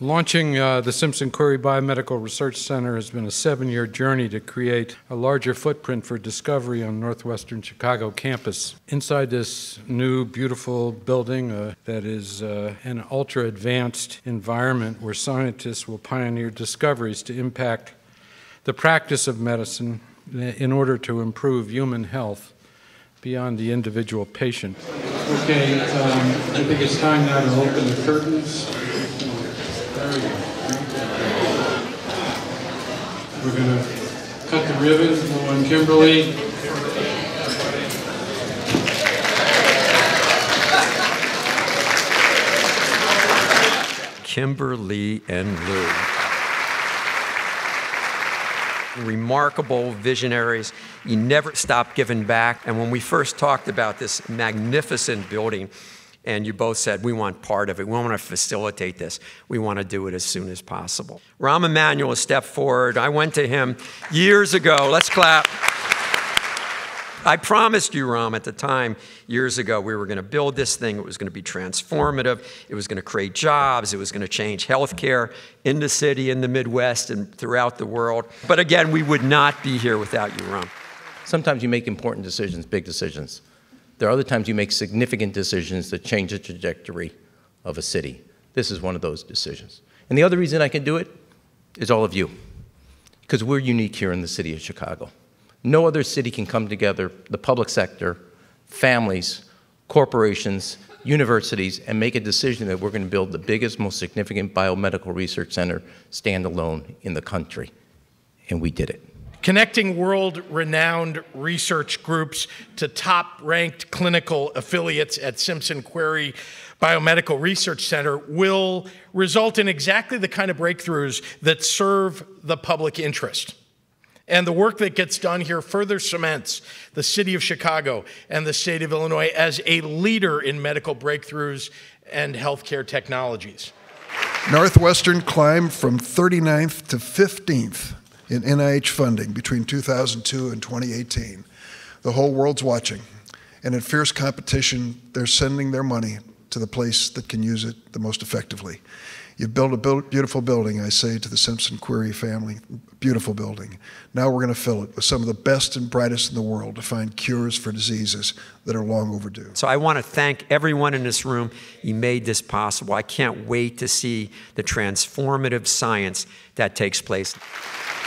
Launching the Simpson Querrey Biomedical Research Center has been a 7-year journey to create a larger footprint for discovery on Northwestern Chicago campus. Inside this new, beautiful building that is an ultra-advanced environment where scientists will pioneer discoveries to impact the practice of medicine in order to improve human health beyond the individual patient. Okay, I think it's time now to open the curtains. We're going to cut the ribbon. Hello, and Kimberly. Kimberly and Lou. Remarkable visionaries. You never stop giving back. And when we first talked about this magnificent building, and you both said, we want part of it. We want to facilitate this. We want to do it as soon as possible. Rahm Emanuel stepped forward. I went to him years ago. Let's clap. I promised you, Rahm, at the time, years ago, we were going to build this thing. It was going to be transformative. It was going to create jobs. It was going to change healthcare in the city, in the Midwest, and throughout the world. But again, we would not be here without you, Rahm. Sometimes you make important decisions, big decisions. There are other times you make significant decisions that change the trajectory of a city. This is one of those decisions. And the other reason I can do it is all of you, because we're unique here in the city of Chicago. No other city can come together, the public sector, families, corporations, universities, and make a decision that we're going to build the biggest, most significant biomedical research center standalone in the country. And we did it. Connecting world-renowned research groups to top-ranked clinical affiliates at Simpson Querrey Biomedical Research Center will result in exactly the kind of breakthroughs that serve the public interest. And the work that gets done here further cements the city of Chicago and the state of Illinois as a leader in medical breakthroughs and healthcare technologies. Northwestern climbed from 39th to 15th in NIH funding between 2002 and 2018. The whole world's watching. And in fierce competition, they're sending their money to the place that can use it the most effectively. You've built a beautiful building, I say to the Simpson Querrey family, beautiful building. Now we're going to fill it with some of the best and brightest in the world to find cures for diseases that are long overdue. So I want to thank everyone in this room. You made this possible. I can't wait to see the transformative science that takes place.